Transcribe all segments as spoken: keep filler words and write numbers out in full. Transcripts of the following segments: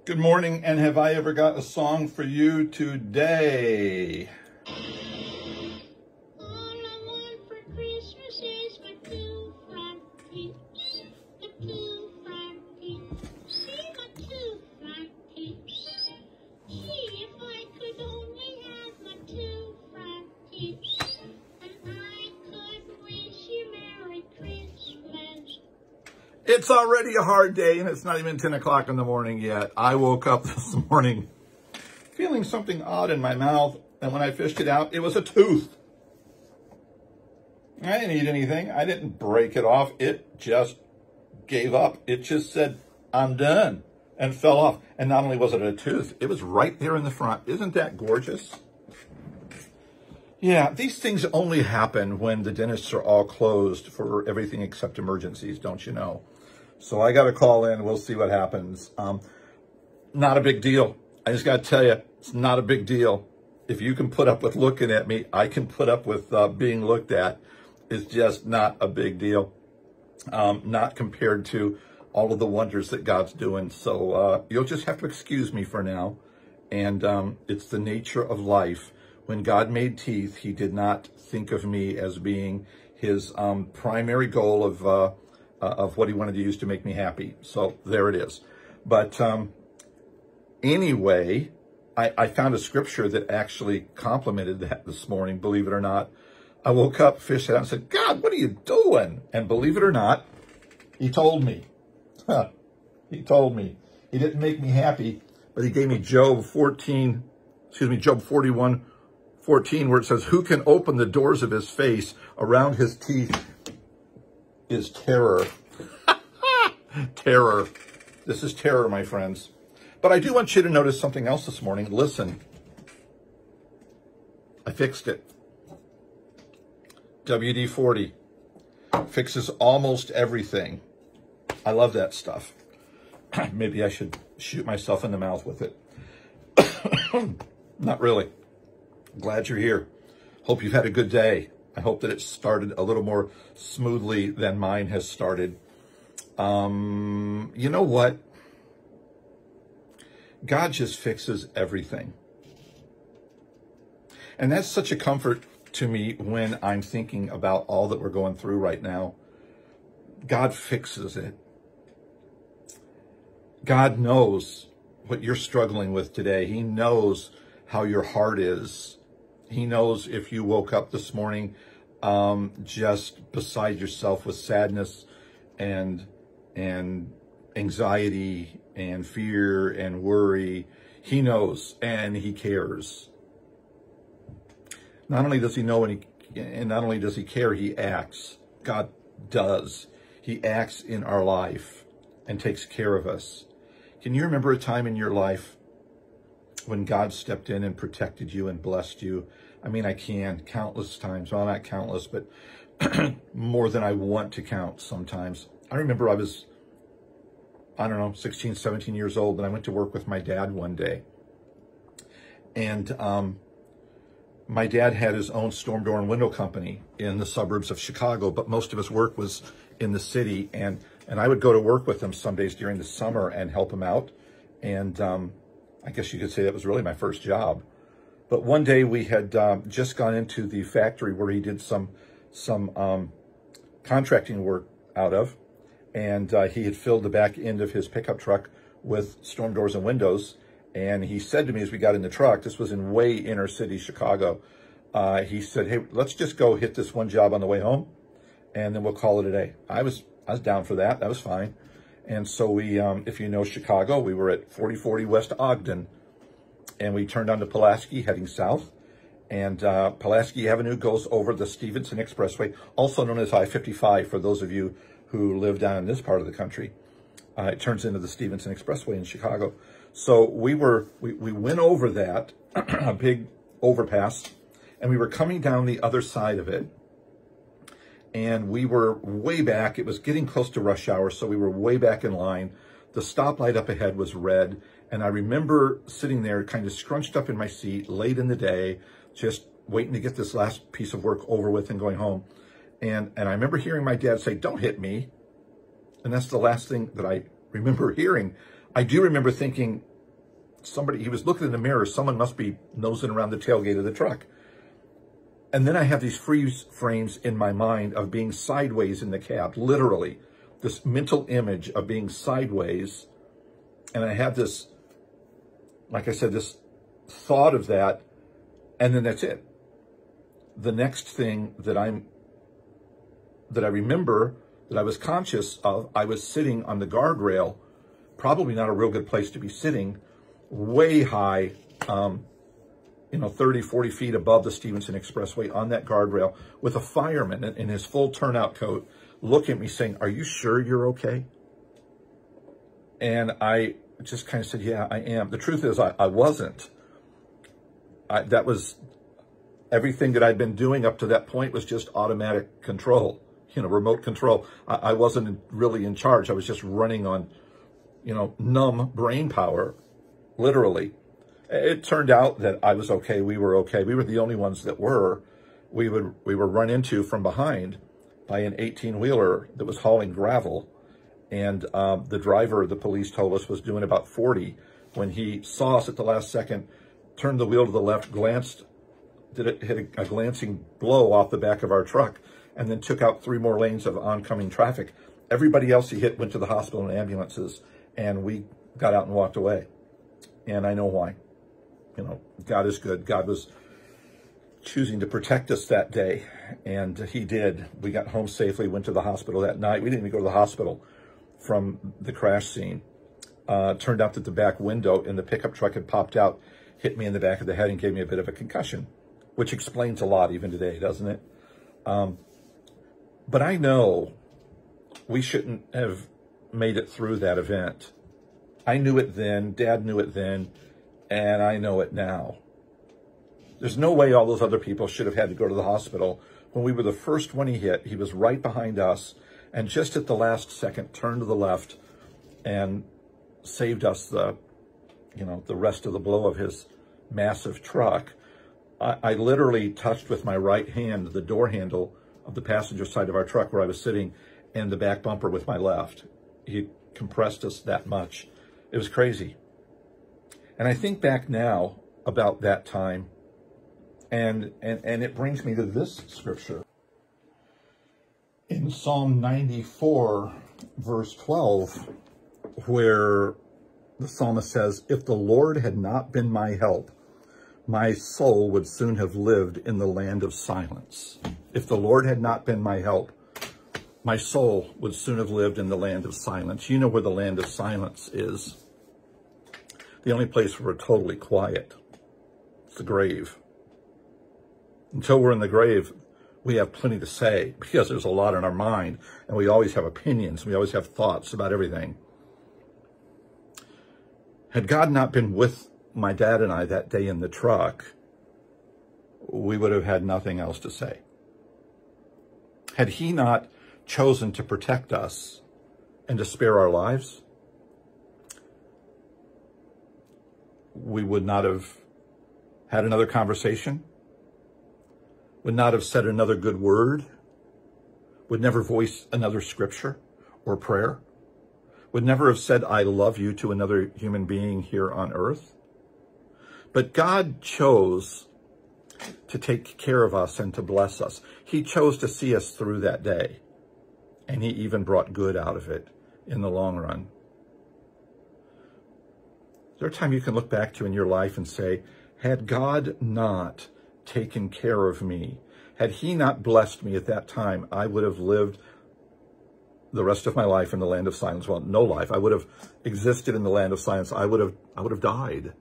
Good morning, and have I ever got a song for you today? All I want for Christmas is my two front peeps. The two front peeps. See my two front peeps. See if I could only have my two front peeps. And I could wish you Merry Christmas. It's already a hard day, and it's not even ten o'clock in the morning yet. I woke up this morning feeling something odd in my mouth, and when I fished it out, it was a tooth. I didn't eat anything. I didn't break it off. It just gave up. It just said, I'm done, and fell off. And not only was it a tooth, it was right there in the front. Isn't that gorgeous? Yeah, these things only happen when the dentists are all closed for everything except emergencies, don't you know? So I got to call in. We'll see what happens. Um, not a big deal. I just got to tell you, it's not a big deal. If you can put up with looking at me, I can put up with uh, being looked at. It's just not a big deal. Um, not compared to all of the wonders that God's doing. So uh, you'll just have to excuse me for now. And um, it's the nature of life. When God made teeth, he did not think of me as being his um, primary goal of uh, uh, of what he wanted to use to make me happy. So there it is. But um, anyway, I, I found a scripture that actually complimented that this morning, believe it or not. I woke up, fished it out, and said, God, what are you doing? And believe it or not, he told me. Huh. He told me. He didn't make me happy, but he gave me Job fourteen, excuse me, Job forty-one, fourteen, where it says, who can open the doors of his face? Around his teeth is terror. Terror. This is terror, my friends. But I do want you to notice something else this morning. Listen. I fixed it. W D forty fixes almost everything. I love that stuff. Maybe I should shoot myself in the mouth with it. Not really. Glad you're here. Hope you've had a good day. I hope that it started a little more smoothly than mine has started. Um, you know what? God just fixes everything. And that's such a comfort to me when I'm thinking about all that we're going through right now. God fixes it. God knows what you're struggling with today. He knows how your heart is. He knows if you woke up this morning um, just beside yourself with sadness and and anxiety and fear and worry. He knows, and he cares. Not only does he know, and, he, and not only does he care, he acts. God does. He acts in our life and takes care of us. Can you remember a time in your life when God stepped in and protected you and blessed you? I mean, I can, countless times. Well, not countless, but more than I want to count sometimes. I remember I was, I don't know, sixteen, seventeen years old, and I went to work with my dad one day. And um, my dad had his own storm door and window company in the suburbs of Chicago, but most of his work was in the city. And, and I would go to work with him some days during the summer and help him out. And um, I guess you could say that was really my first job. But one day we had um, just gone into the factory where he did some some um, contracting work out of, and uh, he had filled the back end of his pickup truck with storm doors and windows. And he said to me as we got in the truck, this was in way inner city Chicago, uh, he said, hey, let's just go hit this one job on the way home, and then we'll call it a day. I was I was down for that. That was fine. And so we, um, if you know Chicago, we were at forty forty West Ogden. And we turned onto Pulaski, heading south. And uh, Pulaski Avenue goes over the Stevenson Expressway, also known as I fifty-five for those of you who live down in this part of the country. Uh, it turns into the Stevenson Expressway in Chicago. So we were we, we went over that, a big overpass, and we were coming down the other side of it. And we were way back. It was getting close to rush hour, so we were way back in line. The stoplight up ahead was red. And I remember sitting there kind of scrunched up in my seat late in the day, just waiting to get this last piece of work over with and going home. And, and I remember hearing my dad say, don't hit me. And that's the last thing that I remember hearing. I do remember thinking, somebody, he was looking in the mirror, someone must be nosing around the tailgate of the truck. And then I have these freeze frames in my mind of being sideways in the cab, literally, this mental image of being sideways. And I have this, like I said, this thought of that, and then that's it. The next thing that I'm, that I remember, that I was conscious of, I was sitting on the guardrail, probably not a real good place to be sitting, way high, um, you know, thirty, forty feet above the Stevenson Expressway on that guardrail with a fireman in, in his full turnout coat looking at me saying, "Are you sure you're okay?" And I just kind of said, "Yeah, I am." The truth is I, I wasn't. I, that was everything that I'd been doing up to that point was just automatic control, you know, remote control. I, I wasn't really in charge. I was just running on, you know, numb brain power, literally. It turned out that I was okay. We were okay. We were the only ones that were. We would we were run into from behind by an eighteen-wheeler that was hauling gravel. And um, the driver, the police told us, was doing about forty when he saw us at the last second, turned the wheel to the left, glanced, did it hit a, a glancing blow off the back of our truck, and then took out three more lanes of oncoming traffic. Everybody else he hit went to the hospital in ambulances, and we got out and walked away. And I know why. You know, God is good. God was choosing to protect us that day, and he did. We got home safely, went to the hospital that night. We didn't even go to the hospital from the crash scene. Uh, turned out that the back window in the pickup truck had popped out, hit me in the back of the head, and gave me a bit of a concussion, which explains a lot even today, doesn't it? Um, but I know we shouldn't have made it through that event. I knew it then, Dad knew it then, and I know it now. There's no way all those other people should have had to go to the hospital. When we were the first one he hit, he was right behind us, and just at the last second turned to the left and saved us the, you know, the rest of the blow of his massive truck. I, I literally touched with my right hand the door handle of the passenger side of our truck where I was sitting, and the back bumper with my left. He compressed us that much. It was crazy. And I think back now about that time, and, and, and it brings me to this scripture. In Psalm ninety-four, verse twelve, where the psalmist says, "If the Lord had not been my help, my soul would soon have lived in the land of silence." If the Lord had not been my help, my soul would soon have lived in the land of silence. You know where the land of silence is. The only place where we're totally quiet. It's the grave. Until we're in the grave, we have plenty to say because there's a lot in our mind, and we always have opinions. We always have thoughts about everything. Had God not been with my dad and I that day in the truck, we would have had nothing else to say. Had he not chosen to protect us and to spare our lives, we would not have had another conversation, would not have said another good word, would never voice another scripture or prayer, would never have said, "I love you" to another human being here on earth. But God chose to take care of us and to bless us. He chose to see us through that day, and he even brought good out of it in the long run. Is there a time you can look back to in your life and say, had God not taken care of me, had he not blessed me at that time, I would have lived the rest of my life in the land of silence? Well, no life. I would have existed in the land of silence. I would have, I would have died.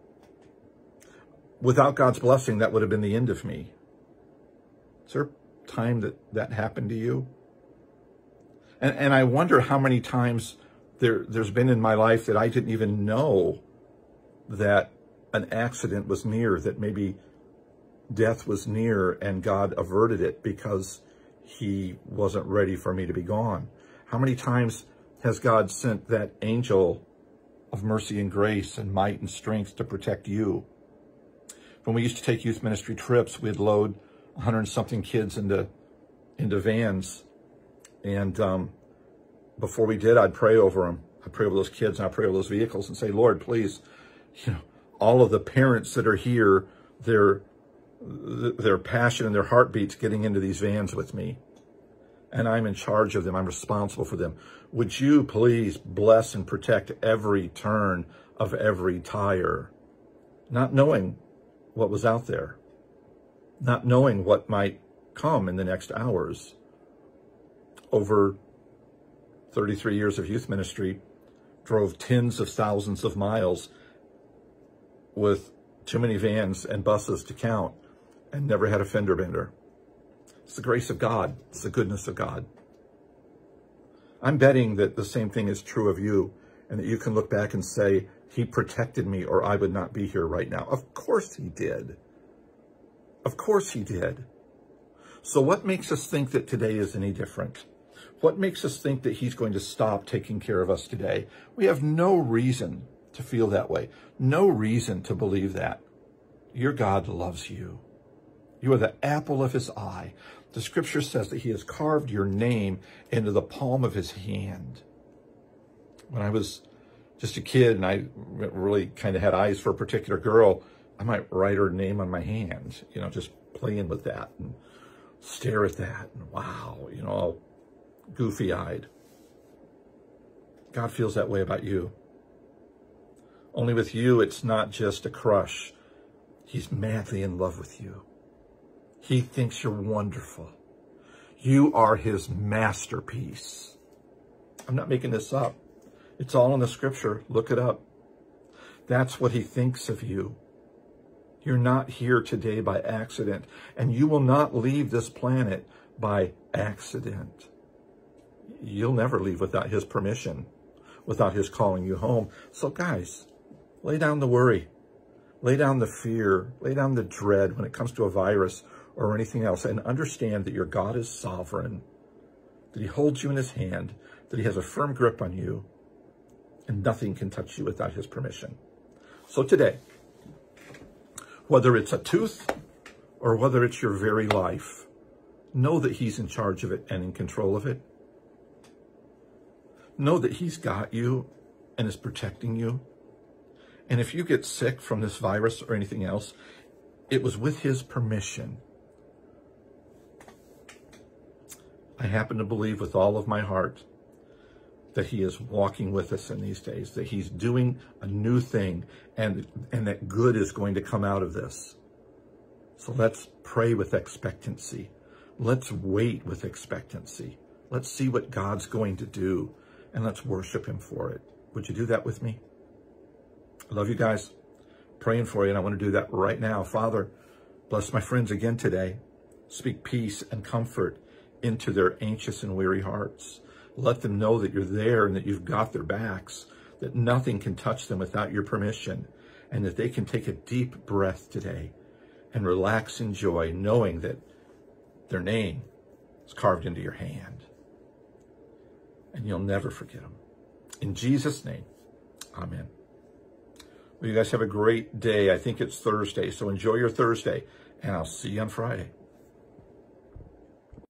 Without God's blessing, that would have been the end of me. Is there a time that that happened to you? And, and I wonder how many times there, there's been in my life that I didn't even know that an accident was near, that maybe death was near, and God averted it because he wasn't ready for me to be gone. How many times has God sent that angel of mercy and grace and might and strength to protect you? When we used to take youth ministry trips, we'd load a hundred and something kids into, into vans. And um, before we did, I'd pray over them. I'd pray over those kids, and I'd pray over those vehicles and say, "Lord, please you know, all of the parents that are here, their, their passion and their heartbeats getting into these vans with me. And I'm in charge of them. I'm responsible for them. Would you please bless and protect every turn of every tire, not knowing what was out there, not knowing what might come in the next hours. Over thirty-three years of youth ministry, drove tens of thousands of miles with too many vans and buses to count, and never had a fender bender. It's the grace of God. It's the goodness of God. I'm betting that the same thing is true of you, and that you can look back and say, he protected me or I would not be here right now. Of course he did. Of course he did. So what makes us think that today is any different? What makes us think that he's going to stop taking care of us today? We have no reason to feel that way. No reason to believe that. Your God loves you. You are the apple of his eye. The scripture says that he has carved your name into the palm of his hand. When I was just a kid and I really kind of had eyes for a particular girl, I might write her name on my hand, you know, just playing with that and stare at that. And wow, you know, all goofy-eyed. God feels that way about you. Only with you, it's not just a crush. He's madly in love with you. He thinks you're wonderful. You are his masterpiece. I'm not making this up. It's all in the scripture. Look it up. That's what he thinks of you. You're not here today by accident, and you will not leave this planet by accident. You'll never leave without his permission, without his calling you home. So guys, lay down the worry, lay down the fear, lay down the dread when it comes to a virus or anything else, and understand that your God is sovereign, that he holds you in his hand, that he has a firm grip on you, and nothing can touch you without his permission. So today, whether it's a tooth or whether it's your very life, know that he's in charge of it and in control of it. Know that he's got you and is protecting you. And if you get sick from this virus or anything else, it was with his permission. I happen to believe with all of my heart that he is walking with us in these days, that he's doing a new thing, and, and that good is going to come out of this. So let's pray with expectancy. Let's wait with expectancy. Let's see what God's going to do, and let's worship him for it. Would you do that with me? I love you guys. Praying for you, and I want to do that right now. Father, bless my friends again today. Speak peace and comfort into their anxious and weary hearts. Let them know that you're there and that you've got their backs, that nothing can touch them without your permission, and that they can take a deep breath today and relax in joy, knowing that their name is carved into your hand. And you'll never forget them. In Jesus' name, amen. Well, you guys have a great day. I think it's Thursday, so enjoy your Thursday, and I'll see you on Friday.